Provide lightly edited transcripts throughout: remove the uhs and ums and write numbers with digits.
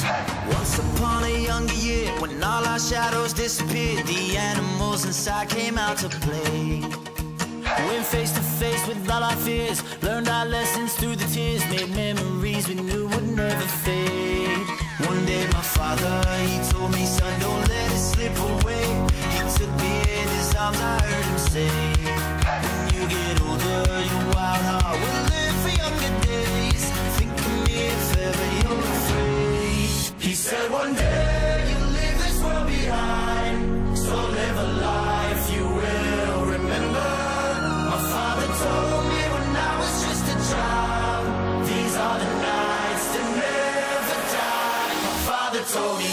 Once upon a younger year, when all our shadows disappeared, the animals inside came out to play. Went face to face with all our fears, learned our lessons through the tears, made memories we knew would never fade. One day my father, he told me, son, don't let it slip away. He took me in his arms, I heard him say, when you get older, your wild heart will live for younger days. Think of me if ever you're afraid. He said one day you'll leave this world behind, so live a life you will remember. My father told me when I was just a child, these are the nights that never die. My father told me.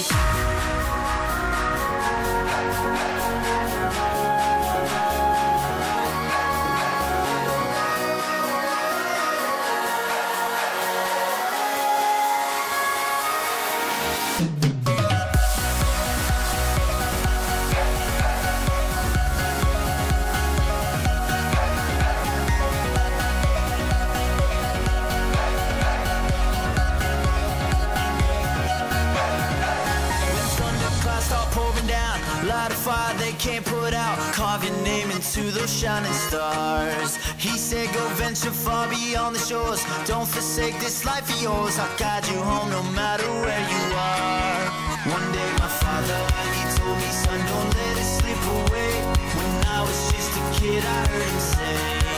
Light a fire they can't put out, carve your name into those shining stars. He said go venture far beyond the shores, don't forsake this life of yours. I'll guide you home no matter where you are. One day my father, he told me, son, don't let it slip away. When I was just a kid I heard him say,